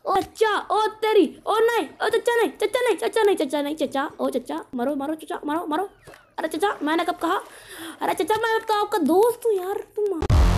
ओ चचा, ओ तेरी, ओ नहीं, ओ चचा नहीं, चचा नहीं, चचा नहीं, चचा नहीं, चचा, ओ चचा, मारो मारो चचा, मारो मारो। अरे चचा, मैंने कब कहा? अरे चचा, मैं तो आपका दोस्त हूँ यार, तुम।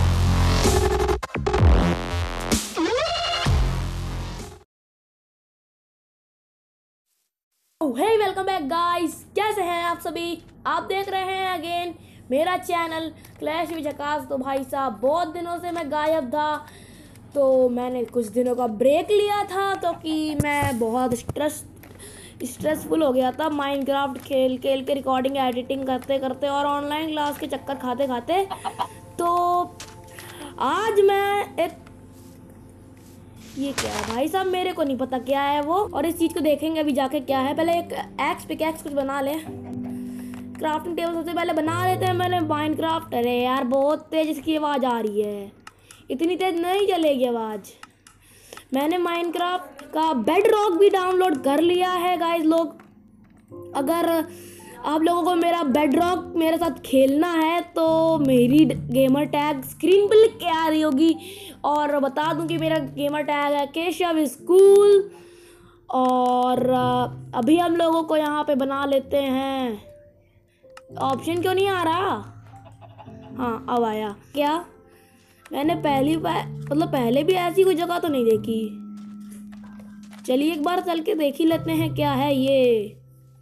हे वेलकम बैक गाइस, कैसे हैं आप सभी? आप देख रहे हैं अगेन मेरा चैनल क्लैश विद झकास। तो भाई साहब, बहुत दिनों से मैं गायब था, तो मैंने कुछ दिनों का ब्रेक लिया था, तो कि मैं बहुत स्ट्रेसफुल हो गया था माइनक्राफ्ट खेल खेल के, रिकॉर्डिंग एडिटिंग करते करते और ऑनलाइन क्लास के चक्कर खाते खाते। तो आज मैं एक, ये क्या है भाई साहब, मेरे को नहीं पता क्या है वो, और इस चीज को देखेंगे अभी जाके क्या है। पहले एक पिकैक्स कुछ बना ले, क्राफ्टिंग टेबल सबसे पहले बना लेते हैं। मैंने माइनक्राफ्ट, अरे यार बहुत तेज इसकी आवाज आ रही है, इतनी तेज नहीं चलेगी आवाज। मैंने माइनक्राफ्ट का बेड रॉक भी डाउनलोड कर लिया है गाइस लोग। अगर आप लोगों को मेरा बेड रॉक मेरे साथ खेलना है तो मेरी गेमर टैग स्क्रीन पर लिख के आ रही होगी, और बता दूं कि मेरा गेमर टैग है केशव स्कूल। और अभी हम लोगों को यहाँ पे बना लेते हैं। ऑप्शन क्यों नहीं आ रहा? हाँ, अब आया क्या? मैंने पहली बार, मतलब पहले भी ऐसी कोई जगह तो नहीं देखी। चलिए एक बार चल के देख ही लेते हैं क्या है ये।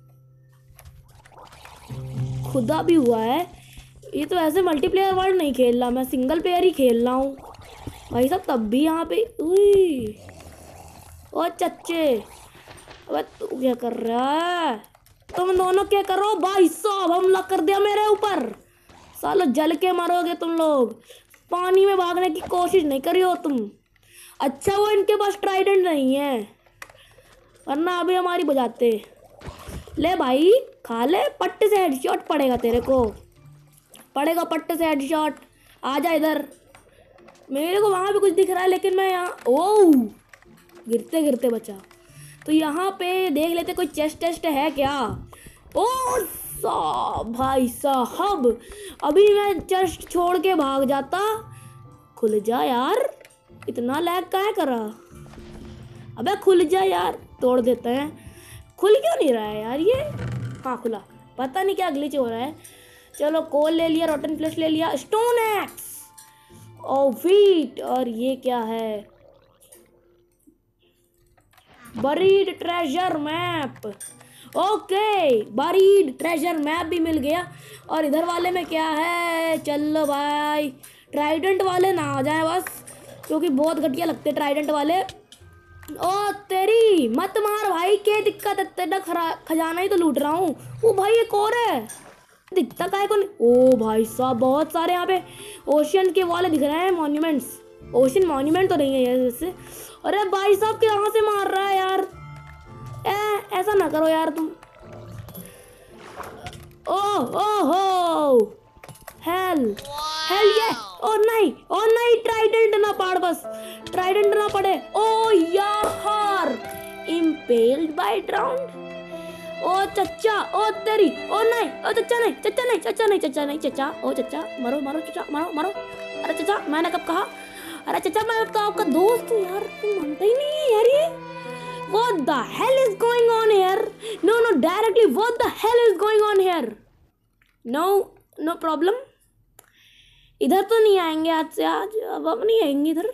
खुदा भी हुआ है ये तो। ऐसे मल्टीप्लेयर वर्ल्ड नहीं खेल रहा, मैं सिंगल प्लेयर ही खेल रहा हूँ भाई साहब। तब भी यहाँ पे ओ चच्चे, अबे तू क्या कर रहा है? तुम दोनों क्या करो भाई साहब? हमला कर दिया मेरे ऊपर, सालो जल के मरोगे तुम लोग। पानी में भागने की कोशिश नहीं करी हो तुम। अच्छा वो इनके पास ट्राइडेंट नहीं है, वरना अभी हमारी बजाते। ले भाई खा ले, पट्टे से हेडशॉट पड़ेगा तेरे को, पड़ेगा पट्टे से हेडशॉट। आ जा इधर। मेरे को वहां भी कुछ दिख रहा है, लेकिन मैं यहाँ, ओ गिरते गिरते बचा। तो यहाँ पे देख लेते कोई चेस्ट टेस्ट है क्या। ओ भाई साहब, अभी मैं चेस्ट छोड़ के भाग जाता। खुल जा यार, इतना लैग काहे करा? अबे खुल जा यार, तोड़ देते हैं। खुल क्यों नहीं रहा है यार ये? हाँ खुला, पता नहीं क्या ग्लिच हो रहा है। चलो कोल ले लिया, रोटन फ्लेश ले लिया, स्टोन एक्स, ओ वीट, और ये क्या है? Buried treasure map. Okay, buried treasure map भी मिल गया। और इधर वाले में क्या है? चलो भाई, ट्राइडेंट वाले ना आ जाए बस, क्योंकि बहुत घटिया लगते ट्राइडेंट वाले। ओ तेरी, मत मार भाई, क्या दिक्कत है? तेरा खजाना ही तो लूट रहा हूँ। ओ भाई एक और है, दिखता काय को नहीं। ओ भाई साहब, बहुत सारे यहाँ पे ओशियन के वाले दिख रहे हैं, मॉन्यूमेंट्स। ओशियन मॉन्यूमेंट तो नहीं है ये जैसे। अरे भाई साहब कहाँ से मार रहा है यार? ऐसा ना करो यार तुम। ओ हेल ये, ओ नहीं ट्राइडेंट ना पाड़, बस ट्राइडेंट ना पड़े। ओ यार, इम्पेल्ड बाय ड्राउंड। ओ चचा, ओ तेरी, ओ नहीं, ओ चचा नहीं, चचा नहीं, चचा नहीं, चचा नहीं, चचा, ओ चचा, मारो मारो चचा, मारो मारो। अरे चचा, मैंने कब कहा? अरे चचा, मैं तो आपका दोस्त हूँ यार, तुम मानते ही नहीं है यार ये। What the hell is going on here? No, directly, what the hell is going on here? No problem. इधर तो नहीं आएंगे आज से, आज अब नहीं आएंगे इधर।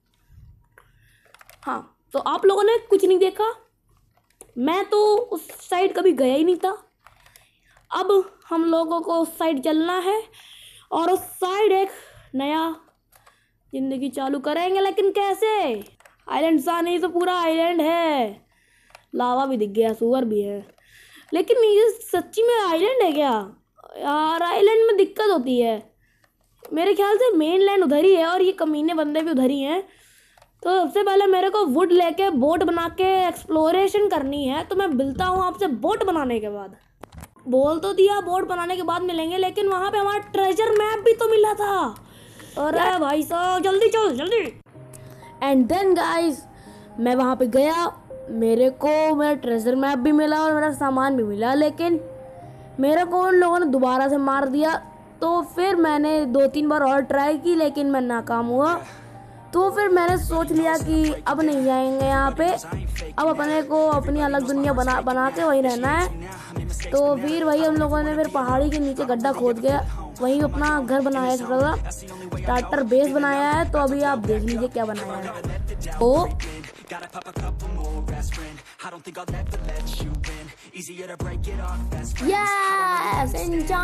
हाँ, तो आप लोगों ने कुछ नहीं देखा, मैं तो उस साइड कभी गया ही नहीं था। अब हम लोगों को उस साइड चलना है, और उस साइड एक नया जिंदगी चालू करेंगे। लेकिन कैसे? आइलैंड सा नहीं तो पूरा आइलैंड है, लावा भी दिख गया, सुअर भी है। लेकिन ये सच्ची में आइलैंड है क्या यार? आइलैंड में दिक्कत होती है, मेरे ख्याल से मेन लैंड उधर ही है, और ये कमीने बंदे भी उधर ही हैं। तो सबसे पहले मेरे को वुड लेके बोट बना के एक्सप्लोरेशन करनी है। तो मैं मिलता हूँ आपसे बोट बनाने के बाद। बोल तो दिया बोट बनाने के बाद मिलेंगे, लेकिन वहाँ पे हमारा ट्रेजर मैप भी तो मिला था। अरे भाई साहब जल्दी चल जल्दी। एंड देन गाइस, मैं वहाँ पे गया, मेरे को मेरा ट्रेजर मैप भी मिला और मेरा सामान भी मिला, लेकिन मेरे को उन लोगों ने दोबारा से मार दिया। तो फिर मैंने 2-3 बार और ट्राई की, लेकिन मैं नाकाम हुआ। तो फिर मैंने सोच लिया कि अब नहीं जाएंगे यहाँ पे, अब अपने को अपनी अलग दुनिया बना के वहीं रहना है। तो फिर वही हम लोगों ने फिर पहाड़ी के नीचे गड्ढा खोद के वहीं अपना घर बनाया है, छोटा सा स्टार्टर बेस बनाया है। तो अभी आप देख लीजिए क्या बनाया है। ओ yes,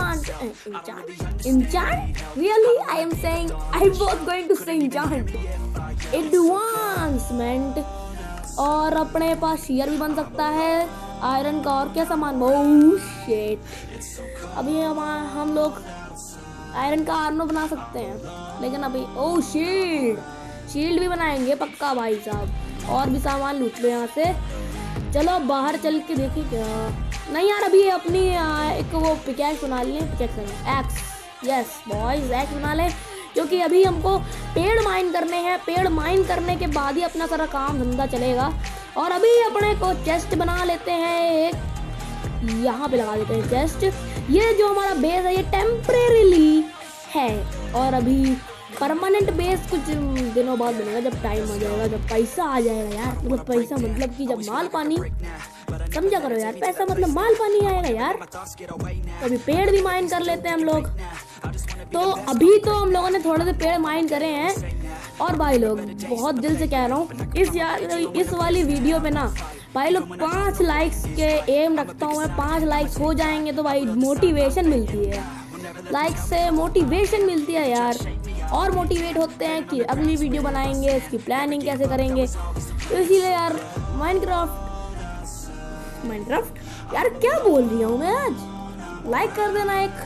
enchant really, I am saying, I was going to say enchant, advancement। और अपने पास शेयर भी बन सकता है आयरन का, और क्या सामान, ओह शिट। अभी हम लोग आयरन का आर्मर बना सकते हैं, लेकिन अभी ओह शील्ड भी बनाएंगे पक्का भाई साहब। और भी सामान लूट लो यहाँ से। चलो बाहर चल के देखिए क्या। नहीं यार, अभी अपनी एक वो पिकैक्स बना लें, एक्स, यस बॉयज एक्स बना लें, क्योंकि अभी हमको पेड़ माइन करने हैं। पेड़ माइन करने के बाद ही अपना सारा काम धंधा चलेगा। और अभी अपने को चेस्ट बना लेते हैं, एक यहाँ पे लगा देते हैं चेस्ट। ये जो हमारा बेस है ये टेम्परेरीली है, और अभी परमानेंट बेस कुछ दिनों बाद बनेगा, जब टाइम आ जाएगा, जब पैसा आ जाएगा यार। मतलब पैसा मतलब कि जब माल पानी, समझा करो यार, पैसा मतलब माल पानी आएगा यार। तो अभी पेड़ भी माइन कर लेते हैं हम लोग। तो अभी तो हम लोगों ने थोड़े से पेड़ माइन करे हैं। और भाई लोग बहुत दिल से कह रहा हूँ, इस वाली वीडियो पे ना भाई लोग 5 लाइक्स के एम रखता हूँ मैं। 5 लाइक्स हो जाएंगे तो भाई मोटिवेशन मिलती है, लाइक से मोटिवेशन मिलती है यार। और मोटिवेट होते हैं कि अगली वीडियो बनाएंगे, इसकी प्लानिंग कैसे करेंगे। तो इसीलिए यार माइनक्राफ्ट यार क्या बोल रही हूँ मैं आज, लाइक कर देना एक।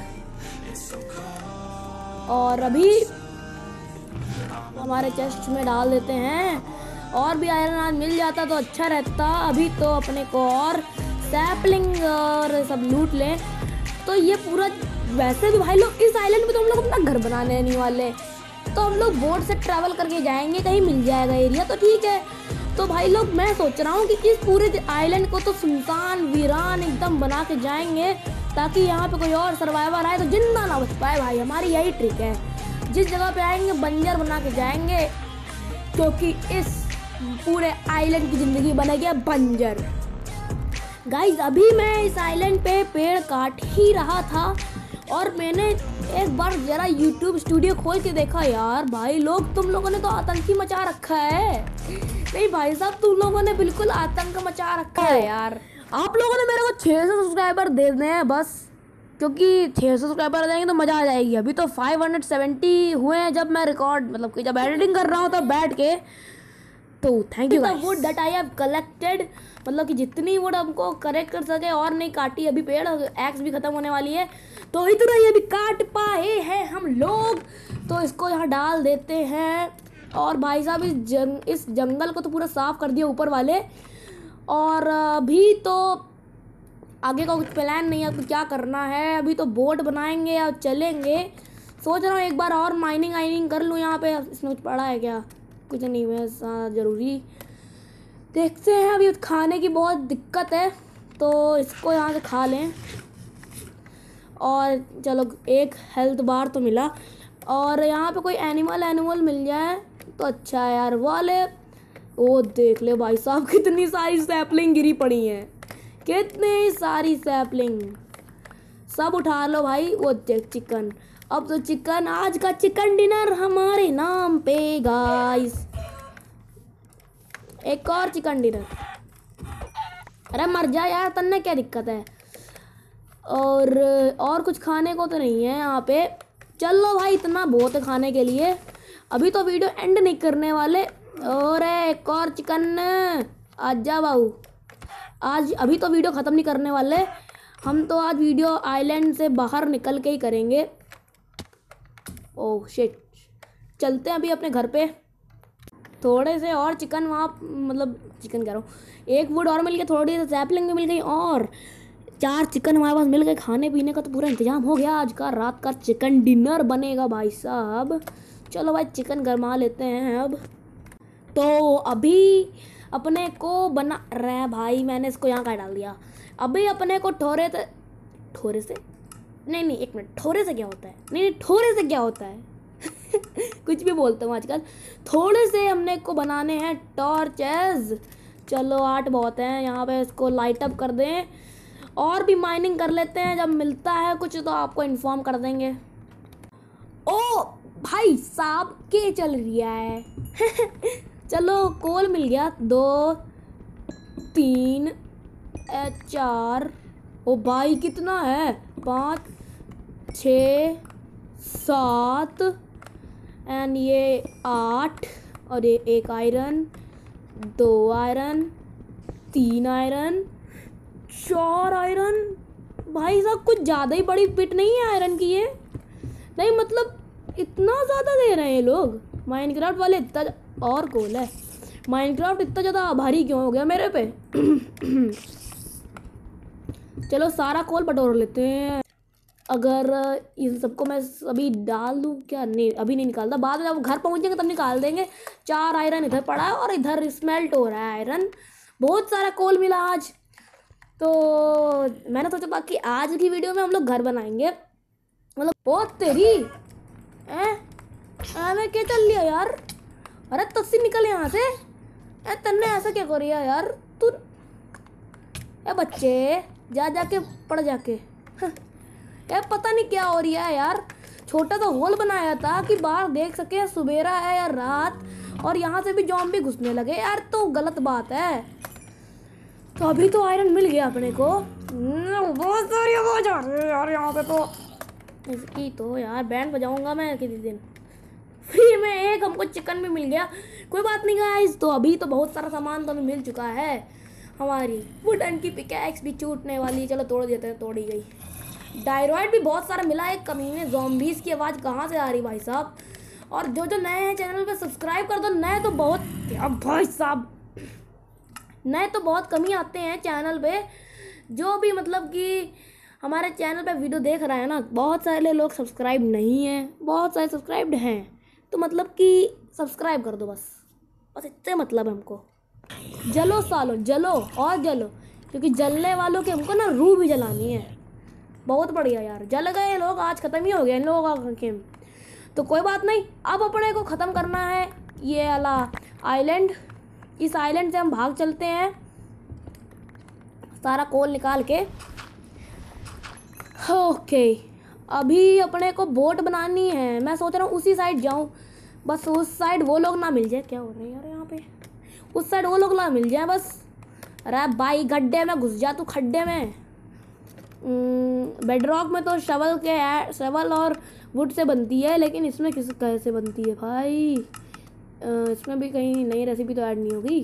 और अभी हमारे चेस्ट में डाल देते हैं, और भी आयरन आज मिल जाता तो अच्छा रहता। अभी तो अपने को और सैपलिंग और सब लूट लें। तो ये पूरा, वैसे भी भाई लोग इस आइलैंड पे तो हम लोग अपना घर बनाने नहीं वाले, तो हम लोग बोट से ट्रैवल करके जाएंगे, कहीं मिल जाएगा एरिया तो ठीक है। तो भाई लोग मैं सोच रहा हूँ कि इस पूरे आइलैंड को तो सुनसान वीरान एकदम बना के जाएंगे, ताकि यहाँ पे कोई और सर्वाइवर आए तो जिंदा ना बच पाए। भाई हमारी यही ट्रिक है, जिस जगह पे आएंगे बंजर बना के जाएंगे, क्योंकि इस पूरे आइलैंड की जिंदगी बनेगी बंजर। गाइज अभी मैं इस आइलैंड पे पेड़ काट ही रहा था, और मैंने एक बार जरा YouTube स्टूडियो खोल के देखा। यार भाई लोग तुम लोगों ने तो आतंक ही मचा रखा है। नहीं भाई साहब, तुम लोगों ने बिल्कुल आतंक मचा रखा है यार। आप लोगों ने मेरे को 600 सब्सक्राइबर दे देने हैं बस, क्योंकि 600 सब्सक्राइबर आ जाएंगे तो मज़ा आ जाएगी। अभी तो 570 हुए हैं जब मैं रिकॉर्ड, मतलब कि जब एडिटिंग कर रहा हूँ तब बैठ के। तो thank you wood that I have collected, मतलब कि जितनी वुड हमको कलेक्ट कर सके, और नहीं काटी अभी पेड़, एक्स भी खत्म होने वाली है, तो इतना ही अभी काट पाए हैं हम लोग। तो इसको यहाँ डाल देते हैं। और भाई साहब इस जंगल को तो पूरा साफ कर दिया ऊपर वाले। और अभी तो आगे का कुछ प्लान नहीं है तो क्या करना है। अभी तो बोट बनाएंगे और चलेंगे। सोच रहा हूँ एक बार और माइनिंग कर लूँ यहाँ पे। इसमें कुछ पड़ा है क्या? कुछ नहीं वैसा ज़रूरी। देखते हैं, अभी खाने की बहुत दिक्कत है तो इसको यहाँ से खा लें। और चलो एक हेल्थ बार तो मिला, और यहाँ पे कोई एनिमल मिल जाए तो अच्छा है यार। वाले ओ देख ले भाई साहब, कितनी सारी सैपलिंग गिरी पड़ी हैं, कितनी सारी सैपलिंग। सब उठा लो भाई। वो देख चिकन, अब तो चिकन, आज का चिकन डिनर हमारे नाम पे गाइस। एक और चिकन डिनर। अरे मर जा यार, तन्ने क्या दिक्कत है। और कुछ खाने को तो नहीं है यहाँ पे। चलो भाई इतना बहुत है खाने के लिए। अभी तो वीडियो एंड नहीं करने वाले। और एक और चिकन, आजा बाबू। आज अभी तो वीडियो ख़त्म नहीं करने वाले हम, तो आज वीडियो आइलैंड से बाहर निकल के ही करेंगे। ओह शिट, चलते हैं अभी अपने घर पे। थोड़े से और चिकन वहाँ, मतलब चिकन कह रहा हूँ, एक वुड और मिल गया, थोड़ी सी सैपलिंग भी मिल गई, और 4 चिकन हमारे पास मिल गए। खाने पीने का तो पूरा इंतजाम हो गया। आज का रात का चिकन डिनर बनेगा भाई साहब। चलो भाई चिकन गरमा लेते हैं अब। तो अभी अपने को बना रहा भाई, मैंने इसको यहाँ का डाल दिया। अभी अपने को ठोरे से नहीं एक मिनट, ठोरे से क्या होता है? नहीं ठोरे से क्या होता है? कुछ भी बोलता हूँ आजकल। थोड़े से हमने को बनाने हैं टॉर्चेस। चलो 8 बहुत हैं। यहाँ पे इसको लाइट अप कर दें और भी माइनिंग कर लेते हैं। जब मिलता है कुछ तो आपको इन्फॉर्म कर देंगे। ओ भाई साहब के चल रहा है। चलो कोल मिल गया। 2 3 4। ओ भाई कितना है? 5 6 7 एंड ये 8 और ये 1 आयरन, 2 आयरन, 3 आयरन, 4 आयरन। भाई साहब कुछ ज़्यादा ही बड़ी पिट नहीं है आयरन की ये? नहीं मतलब इतना ज़्यादा दे रहे हैं लोग। माइनक्राफ्ट वाले इतना और कोल है। माइनक्राफ्ट इतना ज़्यादा भारी क्यों हो गया मेरे पे? चलो सारा कोल बटोर लेते हैं। अगर इन सबको मैं अभी डाल दूँ क्या? नहीं अभी नहीं निकालता, बाद में जब घर पहुँचेंगे तब निकाल देंगे। 4 आयरन इधर पड़ा है और इधर स्मेल्ट हो रहा है आयरन। बहुत सारा कोल मिला आज। तो मैंने सोचा था कि आज की वीडियो में हम लोग घर बनाएंगे। मतलब बहुत तेरी मैं क्या चल लिया यार? अरे तस्सी निकल यहाँ से। तन्ने ऐसा क्या कर रहा यार तू? बच्चे जा जाके पढ़ जाके। पता नहीं क्या हो रहा है यार। छोटा तो होल बनाया था कि बाहर देख सके सुबेरा है या रात, और यहाँ से भी ज़ॉम्बी घुसने लगे यार, तो गलत बात है। तो अभी तो आयरन मिल गया अपने को। बहुत सारी आवाज आ रही है यार यहाँ पे। तो इसकी तो यार बैंड बजाऊंगा मैं किसी दिन। फ्री में एक हमको चिकन भी मिल गया। कोई बात नहीं गाइस। तो अभी तो बहुत सारा सामान तो हमें मिल चुका है। हमारी वुडन की पिकैक्स भी टूटने वाली। चलो तोड़ देते हैं। तोड़ी गई। डायराइड भी बहुत सारा मिला। एक कमीने ज़ॉम्बीज़ की आवाज़ कहाँ से आ रही भाई साहब? और जो जो नए हैं चैनल पे सब्सक्राइब कर दो। नए तो बहुत भाई साहब, नए तो बहुत कम ही आते हैं चैनल पे। जो भी मतलब कि हमारे चैनल पे वीडियो देख रहा है ना, बहुत सारे लोग सब्सक्राइब नहीं हैं, बहुत सारे सब्सक्राइब्ड हैं। तो मतलब कि सब्सक्राइब कर दो बस इतने मतलब है हमको। जलो सालो जलो और जलो, क्योंकि जलने वालों के हमको ना रूह भी जलानी है। बहुत बढ़िया यार। जल गए लोग, आज ख़त्म ही हो गया इन लोगों का गेम। तो कोई बात नहीं, अब अपने को ख़त्म करना है ये वाला आइलैंड। इस आइलैंड से हम भाग चलते हैं सारा कोल निकाल के। ओके अभी अपने को बोट बनानी है। मैं सोच रहा हूँ उसी साइड जाऊँ, बस उस साइड वो लोग ना मिल जाए। क्या हो रहा है यार यहाँ पे? उस साइड वो लोग ना मिल जाए बस। अरे भाई गड्ढे में घुस जा तू, खड्डे में। बेडरॉक में तो शवल और वुड से बनती है, लेकिन इसमें कैसे बनती है भाई? इसमें भी कहीं नई रेसिपी तो ऐड नहीं होगी।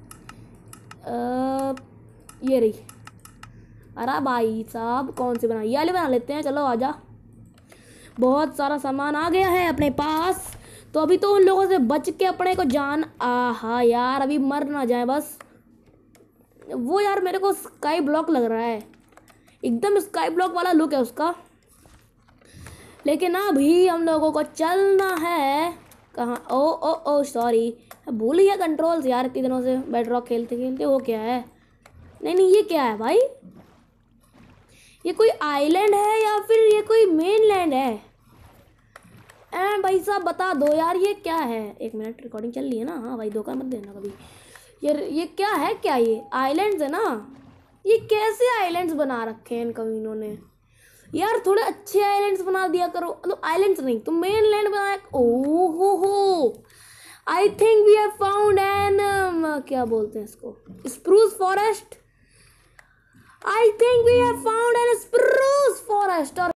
ये रही। अरे भाई साहब कौन सी बनाई? ये वाली बना लेते हैं। चलो आजा। बहुत सारा सामान आ गया है अपने पास। तो अभी तो उन लोगों से बच के अपने को जान। आहा यार अभी मर ना जाए बस। वो यार मेरे को स्काई ब्लॉक लग रहा है, एकदम स्काई ब्लॉक वाला लुक है उसका। लेकिन अभी हम लोगों को चलना है कहाँ? ओ ओ ओ सॉरी, भूल गया कंट्रोल्स यार इतने दिनों से बेडरॉक खेलते खेलते। वो क्या है? नहीं ये क्या है भाई? ये कोई आइलैंड है या फिर ये कोई मेन लैंड है? भाई साहब बता दो यार ये क्या है? 1 मिनट, रिकॉर्डिंग चल रही है ना? हाँ भाई धोखा मत देना कभी। ये क्या है? क्या ये आइलैंड्स है ना? ये कैसे आइलैंड्स बना रखे हैं इन कमीनों ने यार? थोड़े अच्छे आइलैंड्स बना दिया करो। मतलब आइलैंड्स नहीं तो मेन लैंड बनाया। ओह हो, I think we have found an क्या बोलते हैं इसको, spruce forest. I think we have found